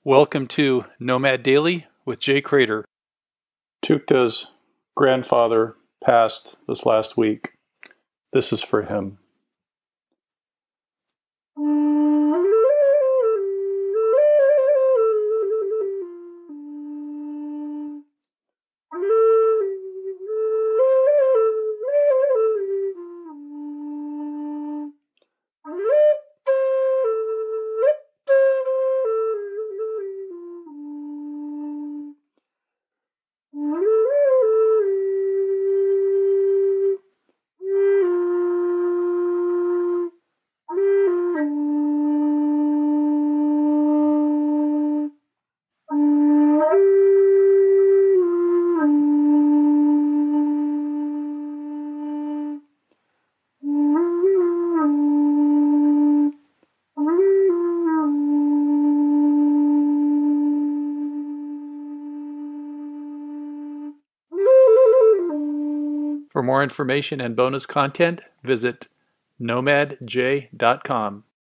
Welcome to Nomad Daily with Jay Cradeur. Tookta's grandfather passed this last week. This is for him. For more information and bonus content, visit nomadj.com.